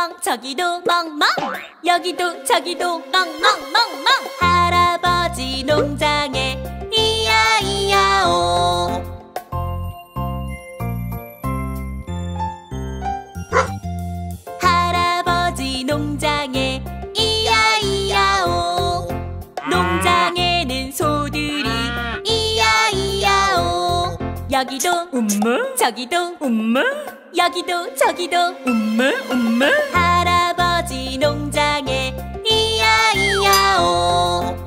멍멍 저기도 멍멍 여기도 저기도 멍멍멍멍 할아버지 농장에 이야이야오 할아버지 농장에 이야이야오 농장에는 소들이 이야이야오 여기도 저기도 여기도 저기도 할아버지 농장에 이야이야오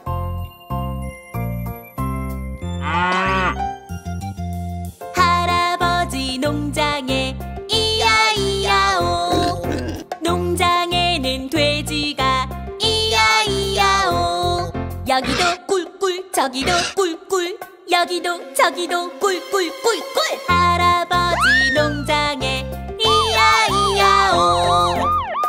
할아버지 농장에 이야이야오 농장에는 돼지가 이야이야오 여기도 꿀꿀 저기도 꿀꿀 여기도 저기도 꿀꿀꿀꿀 할아버지 농장에 이야이야오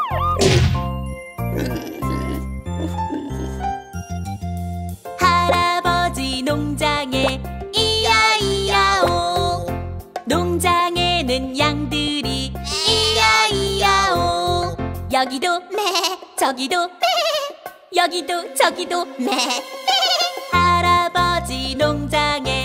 할아버지 농장에 이야이야오 농장에는 양들이 이야이야오 여기도 매 저기도 매 여기도 저기도 매 할아버지 농장에